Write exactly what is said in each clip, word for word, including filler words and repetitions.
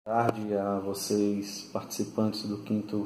Boa tarde a vocês, participantes do quinto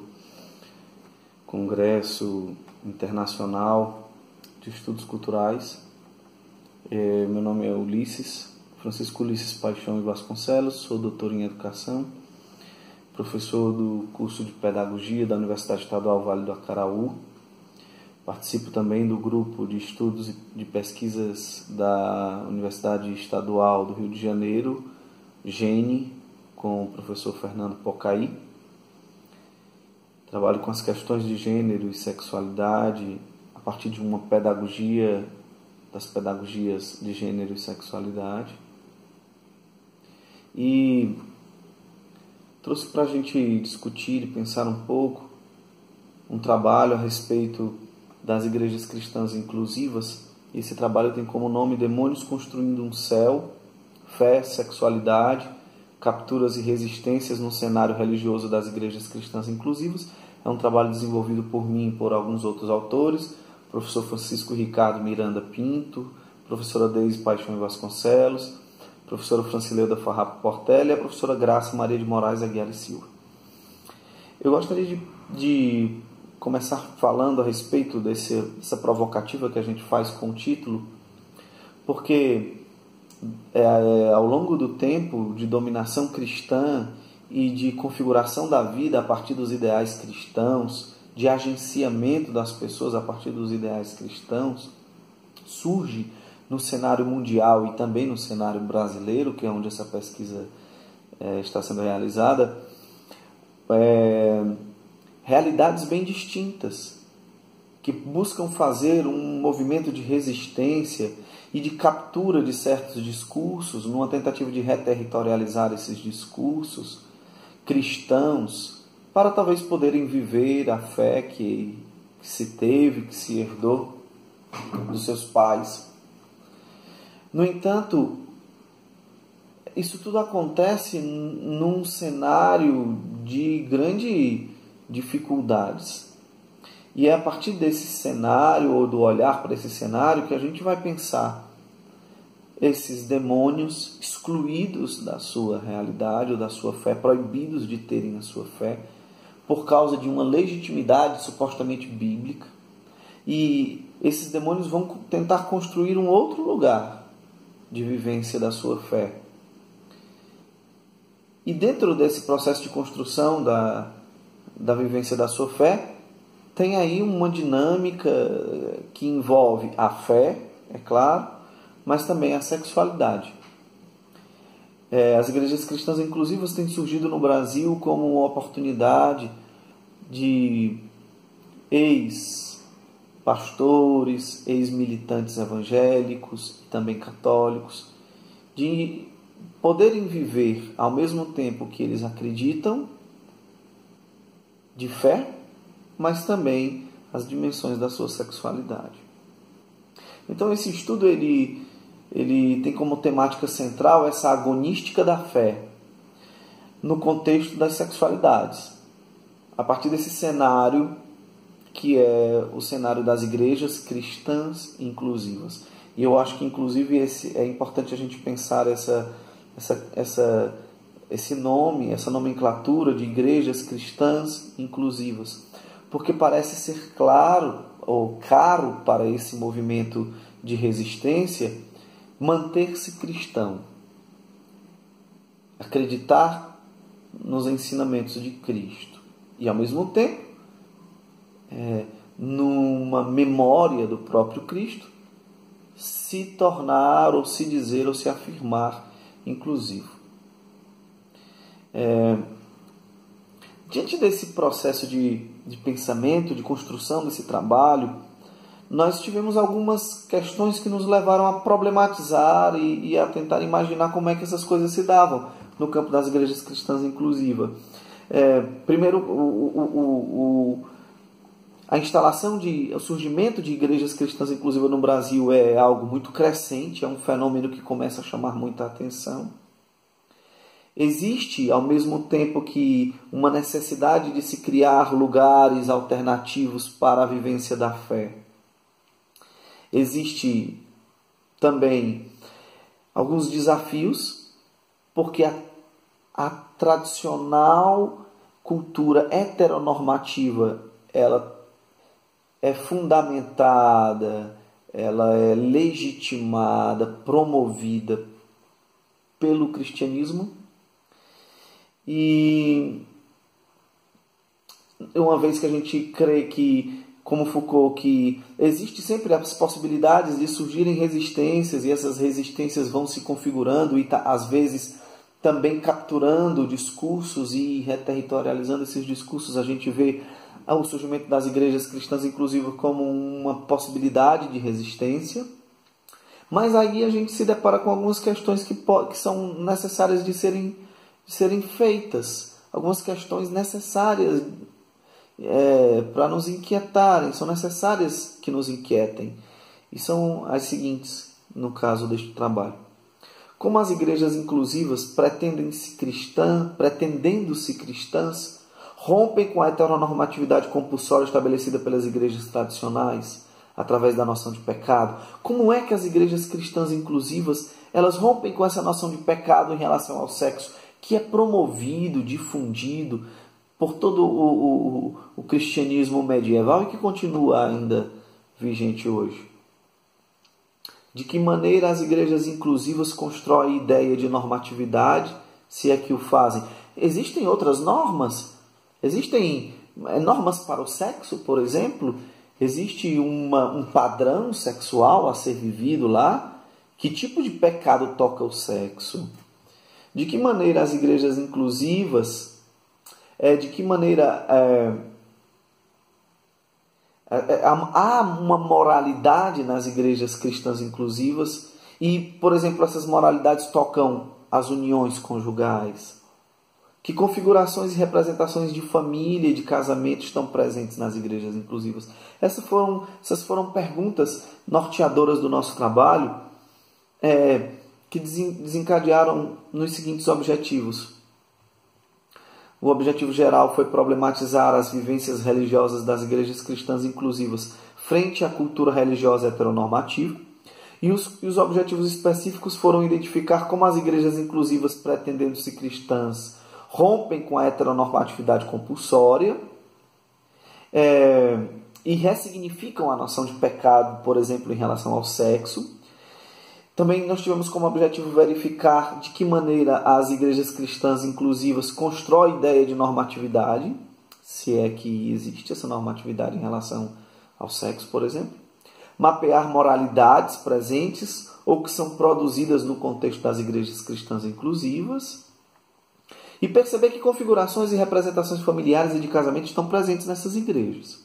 Congresso Internacional de Estudos Culturais. É, meu nome é Ulisses, Francisco Ulisses Paixão e Vasconcelos, sou doutor em Educação, professor do curso de Pedagogia da Universidade Estadual Vale do Acaraú. Participo também do grupo de estudos e de pesquisas da Universidade Estadual do Rio de Janeiro, GENE, com o professor Fernando Pocaí. Trabalho com as questões de gênero e sexualidade a partir de uma pedagogia, das pedagogias de gênero e sexualidade. E trouxe para a gente discutir e pensar um pouco um trabalho a respeito das igrejas cristãs inclusivas. Esse trabalho tem como nome Demônios Construindo um Céu, Fé, Sexualidade, Capturas e Resistências no Cenário Religioso das Igrejas Cristãs Inclusivas. É um trabalho desenvolvido por mim e por alguns outros autores, professor Francisco Ricardo Miranda Pinto, professora Deise Paixão e Vasconcelos, professora Francileuda Farrapo Portela e a professora Graça Maria de Moraes Aguiar e Silva. Eu gostaria de, de começar falando a respeito desse, dessa provocativa que a gente faz com o título, porque É, ao longo do tempo de dominação cristã e de configuração da vida a partir dos ideais cristãos, de agenciamento das pessoas a partir dos ideais cristãos, surge no cenário mundial e também no cenário brasileiro, que é onde essa pesquisa é, está sendo realizada, é, realidades bem distintas, que buscam fazer um movimento de resistência e de captura de certos discursos, numa tentativa de reterritorializar esses discursos cristãos, para talvez poderem viver a fé que, que se teve, que se herdou dos seus pais. No entanto, isso tudo acontece num cenário de grandes dificuldades. E é a partir desse cenário, ou do olhar para esse cenário, que a gente vai pensar esses demônios excluídos da sua realidade ou da sua fé, proibidos de terem a sua fé, por causa de uma legitimidade supostamente bíblica. E esses demônios vão tentar construir um outro lugar de vivência da sua fé. E dentro desse processo de construção da, da vivência da sua fé, tem aí uma dinâmica que envolve a fé, é claro, mas também a sexualidade. É, as igrejas cristãs inclusivas têm surgido no Brasil como uma oportunidade de ex-pastores, ex-militantes evangélicos e também católicos, de poderem viver ao mesmo tempo que eles acreditam de fé, mas também as dimensões da sua sexualidade. Então esse estudo ele, ele tem como temática central essa agonística da fé no contexto das sexualidades, a partir desse cenário que é o cenário das igrejas cristãs inclusivas. E eu acho que inclusive esse, é importante a gente pensar essa, essa, essa, esse nome, essa nomenclatura de igrejas cristãs inclusivas, porque parece ser claro ou caro para esse movimento de resistência manter-se cristão, acreditar nos ensinamentos de Cristo e, ao mesmo tempo, é, numa memória do próprio Cristo, se tornar ou se dizer ou se afirmar inclusivo. É, diante desse processo de, de pensamento, de construção desse trabalho, nós tivemos algumas questões que nos levaram a problematizar e, e a tentar imaginar como é que essas coisas se davam no campo das igrejas cristãs inclusivas. É, primeiro, o, o, o, o, a instalação, de, o surgimento de igrejas cristãs inclusivas no Brasil é algo muito crescente, é um fenômeno que começa a chamar muita atenção. Existe, ao mesmo tempo que uma necessidade de se criar lugares alternativos para a vivência da fé. Existe também alguns desafios, porque a a tradicional cultura heteronormativa, ela é fundamentada, ela é legitimada, promovida pelo cristianismo. E uma vez que a gente crê que, como Foucault, que existe sempre as possibilidades de surgirem resistências, e essas resistências vão se configurando e tá, às vezes também capturando discursos e reterritorializando esses discursos, a gente vê o surgimento das igrejas cristãs, inclusive, como uma possibilidade de resistência. Mas aí a gente se depara com algumas questões que, que são necessárias de serem, de serem feitas, algumas questões necessárias é, para nos inquietarem, são necessárias que nos inquietem, e são as seguintes, no caso deste trabalho. Como as igrejas inclusivas pretendem-se cristã, pretendendo-se cristãs, rompem com a heteronormatividade compulsória estabelecida pelas igrejas tradicionais, através da noção de pecado. Como é que as igrejas cristãs inclusivas, elas rompem com essa noção de pecado em relação ao sexo, que é promovido, difundido por todo o, o, o cristianismo medieval e que continua ainda vigente hoje? De que maneira as igrejas inclusivas constroem ideia de normatividade, se é que o fazem? Existem outras normas? Existem normas para o sexo, por exemplo? Existe uma, um padrão sexual a ser vivido lá? Que tipo de pecado toca o sexo? De que maneira as igrejas inclusivas, é, de que maneira é, é, há uma moralidade nas igrejas cristãs inclusivas e, por exemplo, essas moralidades tocam as uniões conjugais? Que configurações e representações de família e de casamento estão presentes nas igrejas inclusivas? Essas foram, essas foram perguntas norteadoras do nosso trabalho, é, que desencadearam nos seguintes objetivos. O objetivo geral foi problematizar as vivências religiosas das igrejas cristãs inclusivas frente à cultura religiosa heteronormativa. E os, e os objetivos específicos foram identificar como as igrejas inclusivas, pretendendo-se cristãs, rompem com a heteronormatividade compulsória é, e ressignificam a noção de pecado, por exemplo, em relação ao sexo. Também nós tivemos como objetivo verificar de que maneira as igrejas cristãs inclusivas constroem a ideia de normatividade, se é que existe essa normatividade em relação ao sexo, por exemplo. Mapear moralidades presentes ou que são produzidas no contexto das igrejas cristãs inclusivas. E perceber que configurações e representações familiares e de casamento estão presentes nessas igrejas.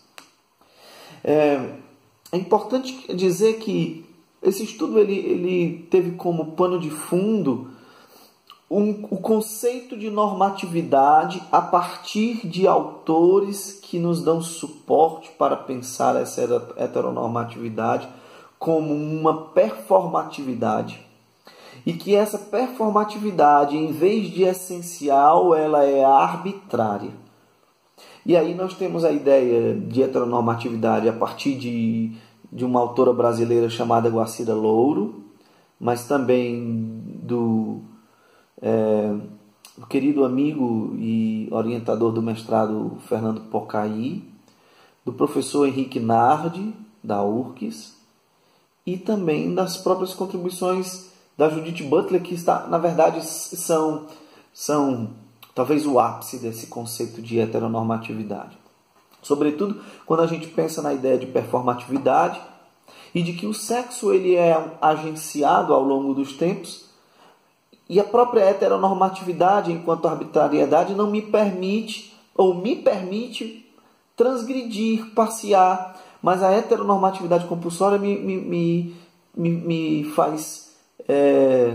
É, é importante dizer que esse estudo ele, ele teve como pano de fundo um, o conceito de normatividade a partir de autores que nos dão suporte para pensar essa heteronormatividade como uma performatividade. E que essa performatividade, em vez de essencial, ela é arbitrária. E aí nós temos a ideia de heteronormatividade a partir de, de uma autora brasileira chamada Guacira Louro, mas também do, é, do querido amigo e orientador do mestrado Fernando Pocaí, do professor Henrique Nardi, da U R C S, e também das próprias contribuições da Judith Butler, que está, na verdade são, são talvez o ápice desse conceito de heteronormatividade. Sobretudo quando a gente pensa na ideia de performatividade e de que o sexo ele é agenciado ao longo dos tempos e a própria heteronormatividade enquanto arbitrariedade não me permite ou me permite transgredir, passear, mas a heteronormatividade compulsória me, me, me, me, me faz É,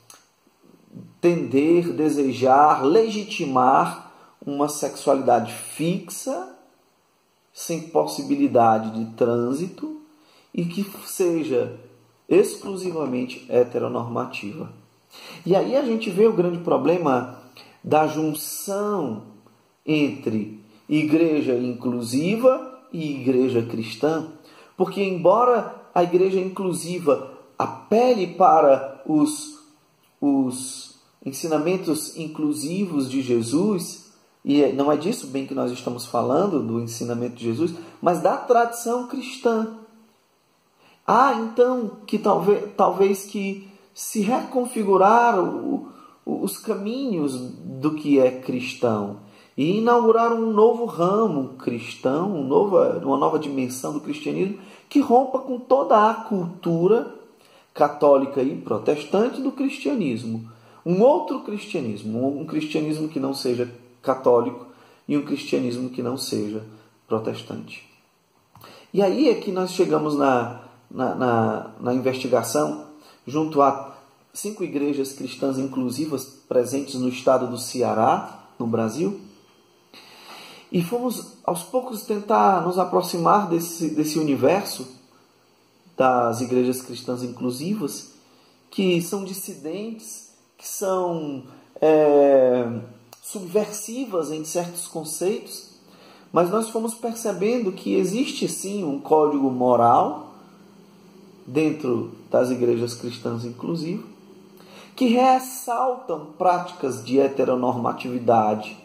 tender, desejar, legitimar uma sexualidade fixa, sem possibilidade de trânsito e que seja exclusivamente heteronormativa. E aí a gente vê o grande problema da junção entre igreja inclusiva e igreja cristã, porque embora a igreja inclusiva apele para os, os, ensinamentos inclusivos de Jesus, e não é disso bem que nós estamos falando, do ensinamento de Jesus, mas da tradição cristã. Há então que talvez, talvez que se reconfigurar o, os caminhos do que é cristão e inaugurar um novo ramo cristão, um novo, uma nova dimensão do cristianismo que rompa com toda a cultura católica e protestante do cristianismo. Um outro cristianismo, um cristianismo que não seja católico e um cristianismo que não seja protestante. E aí é que nós chegamos na, na, na, na investigação, junto a cinco igrejas cristãs inclusivas presentes no estado do Ceará, no Brasil, e fomos aos poucos tentar nos aproximar desse, desse universo das igrejas cristãs inclusivas, que são dissidentes, que são é, subversivas em certos conceitos, mas nós fomos percebendo que existe sim um código moral dentro das igrejas cristãs inclusivas, que ressaltam práticas de heteronormatividade.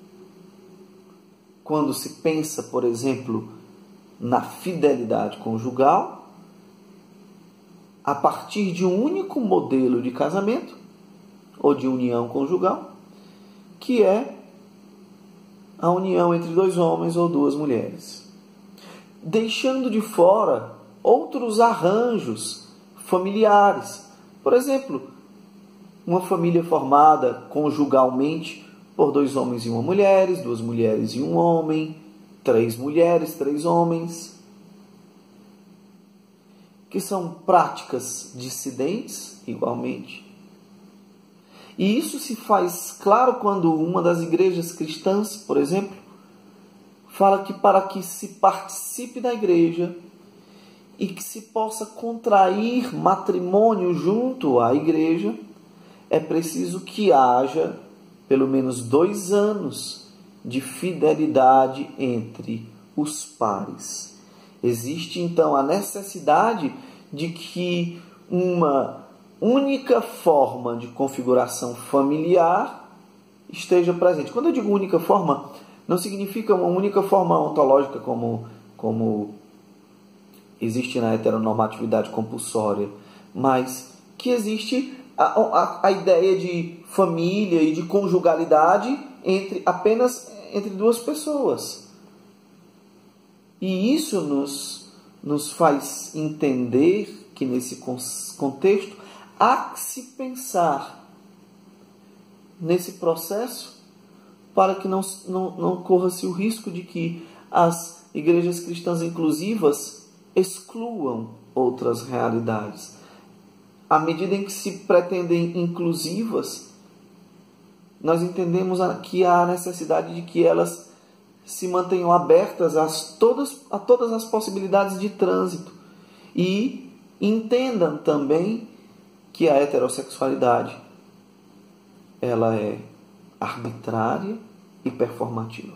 Quando se pensa, por exemplo, na fidelidade conjugal, a partir de um único modelo de casamento ou de união conjugal, que é a união entre dois homens ou duas mulheres, deixando de fora outros arranjos familiares. Por exemplo, uma família formada conjugalmente por dois homens e uma mulher, duas mulheres e um homem, três mulheres, três homens, que são práticas dissidentes igualmente. E isso se faz claro quando uma das igrejas cristãs, por exemplo, fala que para que se participe da igreja e que se possa contrair matrimônio junto à igreja, é preciso que haja pelo menos dois anos de fidelidade entre os pares. Existe então a necessidade de que uma única forma de configuração familiar esteja presente. Quando eu digo única forma, não significa uma única forma ontológica como, como existe na heteronormatividade compulsória, mas que existe a, a, a ideia de família e de conjugalidade entre, apenas entre duas pessoas. E isso nos, nos faz entender que nesse contexto há que se pensar nesse processo para que não, não, não corra-se o risco de que as igrejas cristãs inclusivas excluam outras realidades. À medida em que se pretendem inclusivas, nós entendemos que há a necessidade de que elas se mantenham abertas a todas, a todas as possibilidades de trânsito e entendam também que a heterossexualidade ela é arbitrária e performativa.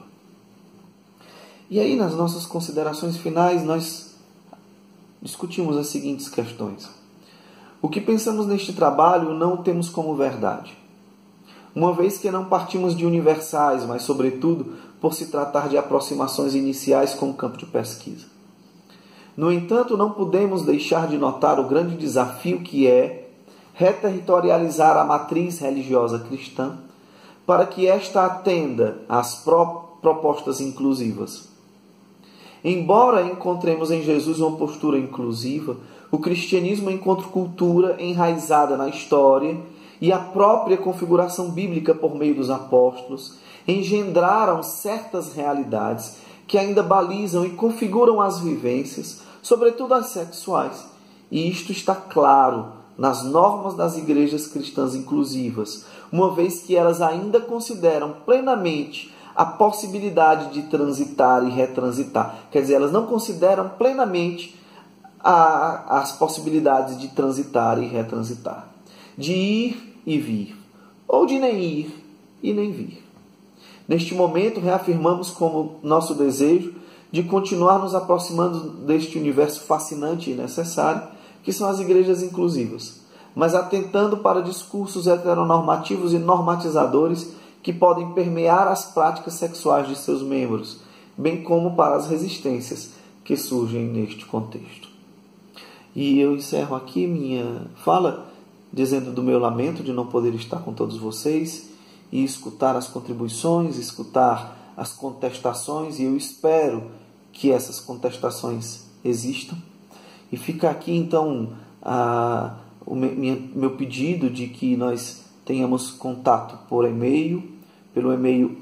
E aí, nas nossas considerações finais, nós discutimos as seguintes questões. O que pensamos neste trabalho não o temos como verdade, uma vez que não partimos de universais, mas, sobretudo, por se tratar de aproximações iniciais com o campo de pesquisa. No entanto, não podemos deixar de notar o grande desafio que é reterritorializar a matriz religiosa cristã para que esta atenda às propostas inclusivas. Embora encontremos em Jesus uma postura inclusiva, o cristianismo encontra cultura enraizada na história e a própria configuração bíblica por meio dos apóstolos engendraram certas realidades que ainda balizam e configuram as vivências, sobretudo as sexuais. E isto está claro nas normas das igrejas cristãs inclusivas, uma vez que elas ainda consideram plenamente a possibilidade de transitar e retransitar. Quer dizer, elas não consideram plenamente a, as possibilidades de transitar e retransitar, de ir e vir, ou de nem ir e nem vir. Neste momento, reafirmamos como nosso desejo de continuar nos aproximando deste universo fascinante e necessário, que são as igrejas inclusivas. mas atentando para discursos heteronormativos e normatizadores que podem permear as práticas sexuais de seus membros, bem como para as resistências que surgem neste contexto. E eu encerro aqui minha fala dizendo do meu lamento de não poder estar com todos vocês e escutar as contribuições, escutar as contestações, e eu espero que essas contestações existam. E fica aqui então a, o meu, meu pedido de que nós tenhamos contato por e-mail, pelo e-mail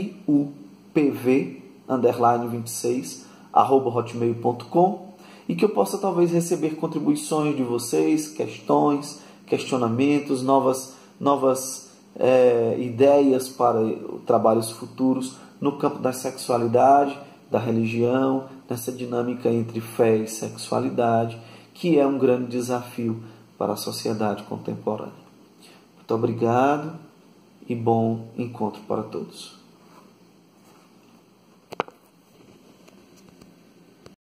fupv underline vinte e seis arroba hotmail ponto com, e que eu possa talvez receber contribuições de vocês, questões, questionamentos, novas, novas é, ideias para trabalhos futuros no campo da sexualidade, da religião, nessa dinâmica entre fé e sexualidade, que é um grande desafio para a sociedade contemporânea. Muito obrigado e bom encontro para todos.